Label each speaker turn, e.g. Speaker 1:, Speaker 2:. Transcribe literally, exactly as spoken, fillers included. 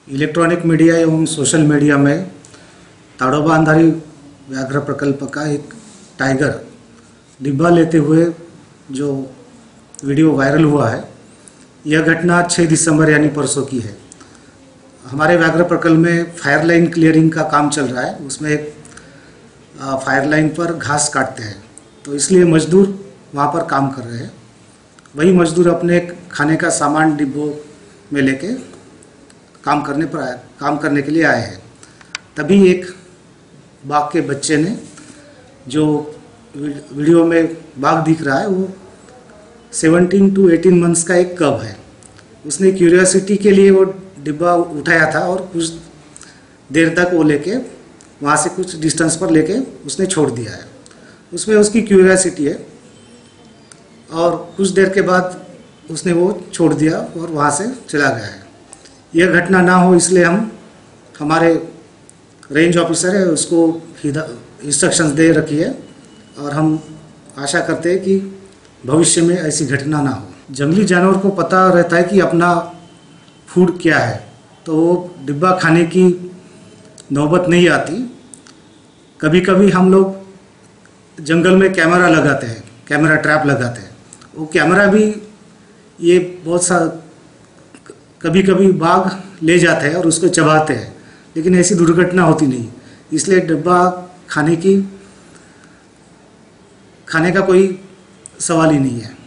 Speaker 1: Electronic media एवं social media में ताडोबा अंधारी व्याघ्र प्रकल्प का एक टाइगर डिब्बा लेते हुए जो वीडियो वायरल हुआ है, यह घटना छह दिसंबर यानी परसों की है। हमारे व्याघ्र प्रकल्प में फायर लाइन क्लियरिंग का काम चल रहा है। उसमें एक फायर लाइन पर घास काटते हैं, तो इसलिए मजदूर वहाँ पर काम कर रहे हैं। वही मजदूर अपने खाने का सामान डिब्बों में लेके काम करने पर आए काम करने के लिए आए हैं। तभी एक बाघ के बच्चे ने, जो वीडियो में बाघ दिख रहा है वो सत्रह टू अठारह मंथ्स का एक कब है, उसने क्यूरियोसिटी के लिए वो डिब्बा उठाया था और कुछ देर तक वो लेके वहाँ से कुछ डिस्टेंस पर लेके उसने छोड़ दिया है। उसमें उसकी क्यूरियोसिटी है और कुछ देर के बाद उसने वो छोड़ दिया और वहाँ से चला गया है। यह घटना ना हो इसलिए हम हमारे रेंज ऑफिसर है उसको इंस्ट्रक्शंस दे रखी है और हम आशा करते हैं कि भविष्य में ऐसी घटना ना हो। जंगली जानवर को पता रहता है कि अपना फूड क्या है, तो वो डिब्बा खाने की नौबत नहीं आती। कभी कभी हम लोग जंगल में कैमरा लगाते हैं, कैमरा ट्रैप लगाते हैं। वो कैमरा भी ये बहुत सा कभी कभी बाघ ले जाते हैं और उसको चबाते हैं, लेकिन ऐसी दुर्घटना होती नहीं। इसलिए डिब्बा खाने की खाने का कोई सवाल ही नहीं है।